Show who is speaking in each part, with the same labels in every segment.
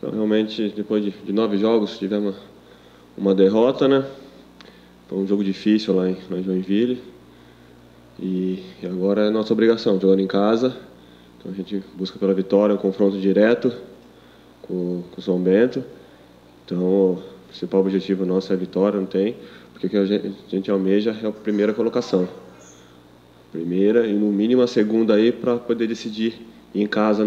Speaker 1: Então, realmente, depois de 9 jogos, tivemos uma derrota, né? Foi um jogo difícil lá em Joinville. E agora é nossa obrigação, jogando em casa. Então a gente busca pela vitória, um confronto direto com o São Bento. Então o principal objetivo nosso é a vitória, não tem, porque o que a gente almeja é a primeira colocação. Primeira e no mínimo a segunda aí para poder decidir em casa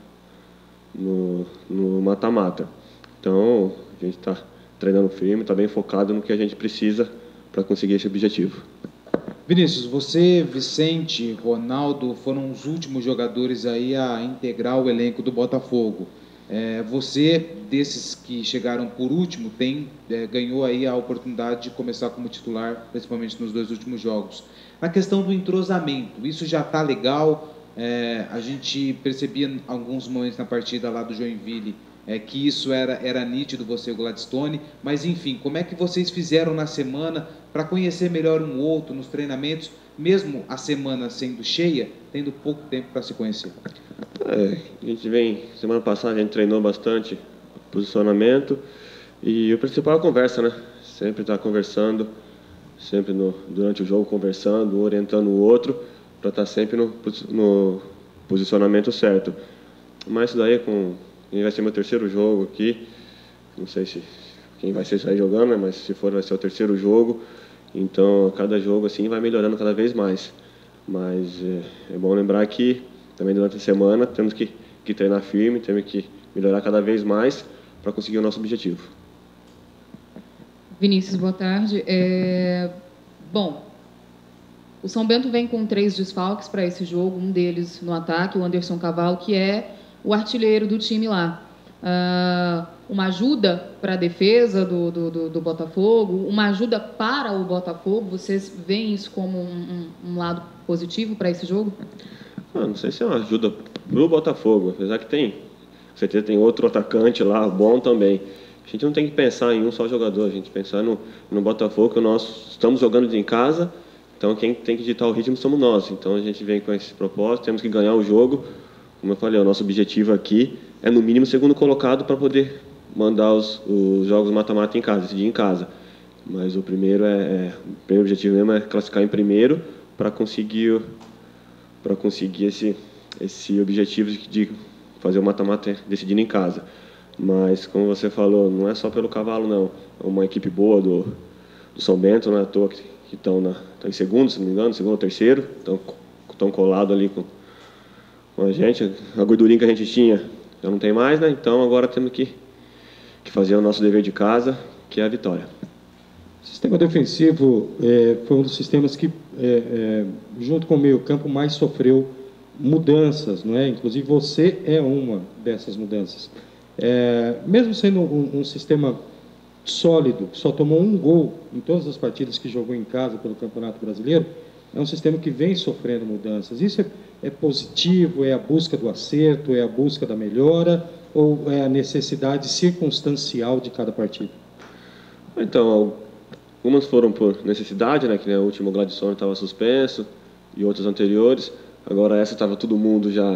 Speaker 1: no mata-mata. Então a gente está treinando firme, está bem focado no que a gente precisa para conseguir esse objetivo.
Speaker 2: Vinícius, você, Vicente, Ronaldo foram os últimos jogadores aí a integrar o elenco do Botafogo. Você, desses que chegaram por último, ganhou aí a oportunidade de começar como titular, principalmente nos 2 últimos jogos. Na questão do entrosamento, isso já está legal? A gente percebia em alguns momentos na partida lá do Joinville que isso era nítido, você e o Gladstone, mas enfim, como é que vocês fizeram na semana para conhecer melhor um outro nos treinamentos, mesmo a semana sendo cheia, tendo pouco tempo para se conhecer?
Speaker 1: A gente semana passada a gente treinou bastante posicionamento e o principal é a conversa, né? Sempre estar conversando, sempre durante o jogo conversando, orientando o outro para estar sempre no posicionamento certo. Mas isso daí vai ser meu terceiro jogo aqui, não sei se quem vai ser sair jogando, né? Mas se for vai ser o terceiro jogo, então cada jogo assim vai melhorando cada vez mais. Mas é bom lembrar que também durante a semana temos que treinar firme, temos que melhorar cada vez mais para conseguir o nosso objetivo.
Speaker 3: Vinícius, boa tarde. Bom, o São Bento vem com 3 desfalques para esse jogo, um deles no ataque, o Anderson Cavalo, que é o artilheiro do time lá. Uma ajuda para a defesa do Botafogo, uma ajuda para o Botafogo, vocês veem isso como um lado positivo para esse jogo?
Speaker 1: Não sei se é uma ajuda para o Botafogo, apesar que com certeza tem outro atacante lá, bom também. A gente não tem que pensar em um só jogador, a gente pensar no Botafogo, que nós estamos jogando em casa, então quem tem que ditar o ritmo somos nós. Então a gente vem com esse propósito, temos que ganhar o jogo. Como eu falei, o nosso objetivo aqui é no mínimo segundo colocado para poder mandar os jogos mata-mata em casa, decidir em casa. Mas o primeiro o primeiro objetivo mesmo é classificar em primeiro para conseguir esse objetivo de fazer o mata-mata decidindo em casa. Mas, como você falou, não é só pelo Cavalo, não. É uma equipe boa do São Bento, não é à toa que estão em segundo, se não me engano, segundo ou terceiro, estão colados ali com a gente. A gordurinha que a gente tinha já não tem mais, né? Então agora temos que fazer o nosso dever de casa, que é a vitória.
Speaker 4: O sistema defensivo foi um dos sistemas que, junto com o meio-campo, mais sofreu mudanças, não é? Inclusive você é uma dessas mudanças. Mesmo sendo um sistema sólido, que só tomou um gol em todas as partidas que jogou em casa pelo Campeonato Brasileiro, é um sistema que vem sofrendo mudanças. Isso é positivo, é a busca do acerto, é a busca da melhora, ou é a necessidade circunstancial de cada partida?
Speaker 1: Então, algumas foram por necessidade, né? Que o último Gladstone estava suspenso e outros anteriores. Agora essa estava todo mundo já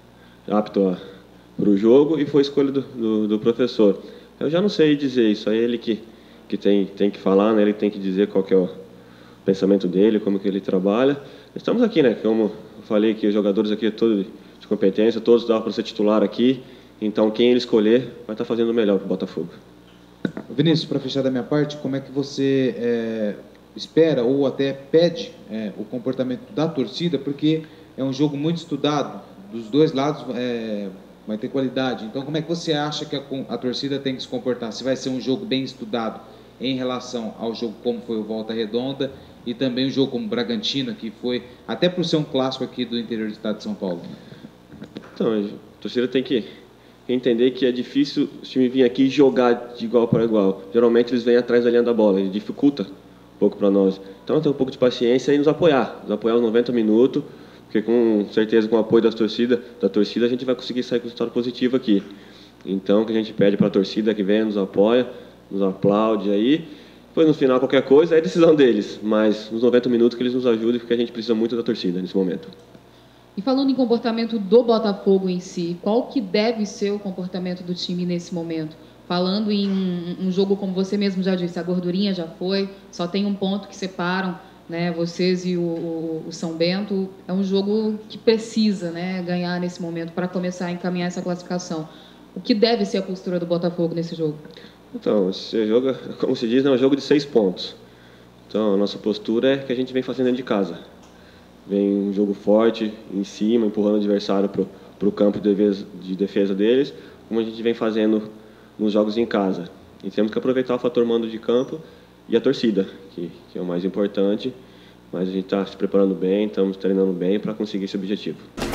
Speaker 1: apto para o jogo e foi escolha do professor. Eu já não sei dizer isso, é ele que tem que falar, né? Ele tem que dizer qual que é o pensamento dele, como que ele trabalha. Estamos aqui, né? Como eu falei que os jogadores aqui todos de competência, todos dão para ser titular aqui. Então quem ele escolher vai estar fazendo o melhor para o Botafogo.
Speaker 2: Vinícius, para fechar da minha parte, como é que você espera ou até pede o comportamento da torcida? Porque é um jogo muito estudado, dos dois lados vai ter qualidade. Então, como é que você acha que a torcida tem que se comportar? Se vai ser um jogo bem estudado em relação ao jogo como foi o Volta Redonda e também um jogo como o Bragantino, que foi até por ser um clássico aqui do interior do estado de São Paulo?
Speaker 1: Então, a torcida tem que entender que é difícil o time vir aqui e jogar de igual para igual. Geralmente eles vêm atrás da linha da bola, e dificulta um pouco para nós. Então, ter um pouco de paciência e nos apoiar os 90 minutos, porque com certeza com o apoio da torcida a gente vai conseguir sair com resultado positivo aqui. Então, o que a gente pede para a torcida que venha, nos apoia, nos aplaude aí. Depois, no final, qualquer coisa é decisão deles, mas nos 90 minutos que eles nos ajudem, porque a gente precisa muito da torcida nesse momento.
Speaker 3: E falando em comportamento do Botafogo em si, qual que deve ser o comportamento do time nesse momento? Falando em um jogo, como você mesmo já disse, a gordurinha já foi, só tem um ponto que separam, né, vocês e o São Bento. É um jogo que precisa, né, ganhar nesse momento para começar a encaminhar essa classificação. O que deve ser a postura do Botafogo nesse jogo?
Speaker 1: Então, esse jogo, como se diz, é um jogo de 6 pontos. Então, a nossa postura é que a gente vem fazendo dentro de casa. Vem um jogo forte, em cima, empurrando o adversário para o campo de defesa deles, como a gente vem fazendo nos jogos em casa. E temos que aproveitar o fator mando de campo e a torcida, que é o mais importante. Mas a gente está se preparando bem, estamos treinando bem para conseguir esse objetivo.